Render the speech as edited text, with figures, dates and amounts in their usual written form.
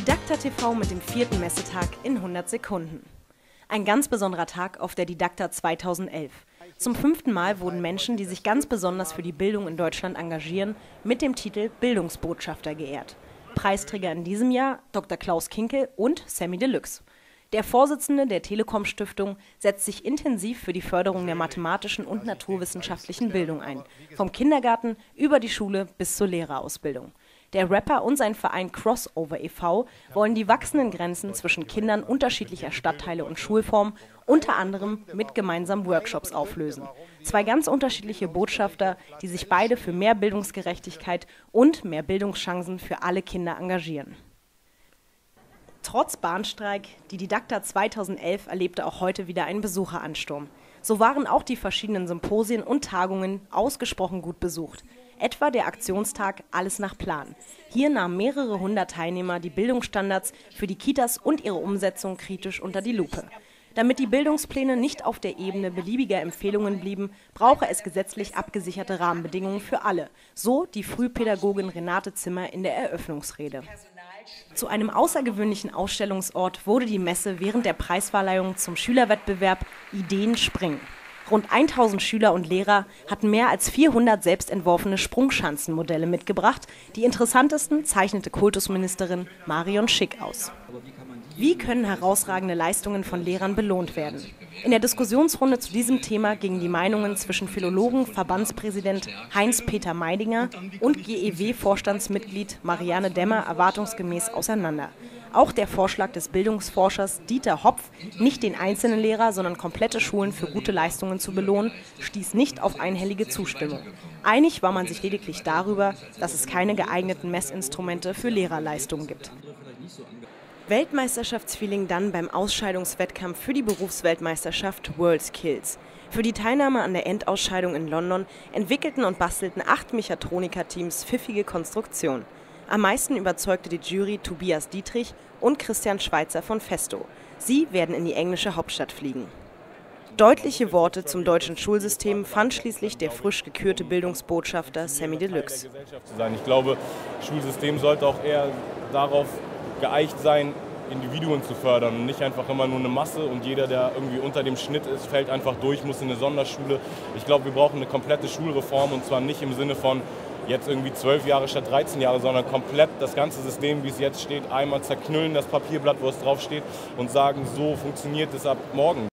Didakta TV mit dem 4. Messetag in 100 Sekunden. Ein ganz besonderer Tag auf der Didakta 2011. Zum 5. Mal wurden Menschen, die sich ganz besonders für die Bildung in Deutschland engagieren, mit dem Titel Bildungsbotschafter geehrt. Preisträger in diesem Jahr Dr. Klaus Kinkel und Samy Deluxe. Der Vorsitzende der Telekom-Stiftung setzt sich intensiv für die Förderung der mathematischen und naturwissenschaftlichen Bildung ein. Vom Kindergarten über die Schule bis zur Lehrerausbildung. Der Rapper und sein Verein Crossover e.V. wollen die wachsenden Grenzen zwischen Kindern unterschiedlicher Stadtteile und Schulformen unter anderem mit gemeinsamen Workshops auflösen. Zwei ganz unterschiedliche Botschafter, die sich beide für mehr Bildungsgerechtigkeit und mehr Bildungschancen für alle Kinder engagieren. Trotz Bahnstreik, die Didakta 2011 erlebte auch heute wieder einen Besucheransturm. So waren auch die verschiedenen Symposien und Tagungen ausgesprochen gut besucht. Etwa der Aktionstag Alles nach Plan. Hier nahmen mehrere hundert Teilnehmer die Bildungsstandards für die Kitas und ihre Umsetzung kritisch unter die Lupe. Damit die Bildungspläne nicht auf der Ebene beliebiger Empfehlungen blieben, brauche es gesetzlich abgesicherte Rahmenbedingungen für alle, so die Frühpädagogin Renate Zimmer in der Eröffnungsrede. Zu einem außergewöhnlichen Ausstellungsort wurde die Messe während der Preisverleihung zum Schülerwettbewerb Ideen springen. Rund 1000 Schüler und Lehrer hatten mehr als 400 selbst entworfene Sprungschanzenmodelle mitgebracht. Die interessantesten zeichnete Kultusministerin Marion Schick aus. Wie können herausragende Leistungen von Lehrern belohnt werden? In der Diskussionsrunde zu diesem Thema gingen die Meinungen zwischen Philologen, Verbandspräsident Heinz-Peter Meidinger und GEW-Vorstandsmitglied Marianne Demmer erwartungsgemäß auseinander. Auch der Vorschlag des Bildungsforschers Dieter Hopf, nicht den einzelnen Lehrer, sondern komplette Schulen für gute Leistungen zu belohnen, stieß nicht auf einhellige Zustimmung. Einig war man sich lediglich darüber, dass es keine geeigneten Messinstrumente für Lehrerleistungen gibt. Weltmeisterschaftsfeeling dann beim Ausscheidungswettkampf für die Berufsweltmeisterschaft WorldSkills. Für die Teilnahme an der Endausscheidung in London entwickelten und bastelten 8 Mechatroniker-Teams pfiffige Konstruktionen. Am meisten überzeugte die Jury Tobias Dietrich und Christian Schweitzer von Festo. Sie werden in die englische Hauptstadt fliegen. Deutliche Worte zum deutschen Schulsystem fand schließlich der frisch gekürte Bildungsbotschafter Samy Deluxe. Ich glaube, das Schulsystem sollte auch eher darauf geeicht sein, Individuen zu fördern und nicht einfach immer nur eine Masse und jeder, der irgendwie unter dem Schnitt ist, fällt einfach durch, muss in eine Sonderschule. Ich glaube, wir brauchen eine komplette Schulreform und zwar nicht im Sinne von jetzt irgendwie 12 Jahre statt 13 Jahre, sondern komplett das ganze System, wie es jetzt steht, einmal zerknüllen, das Papierblatt, wo es draufsteht und sagen, so funktioniert es ab morgen.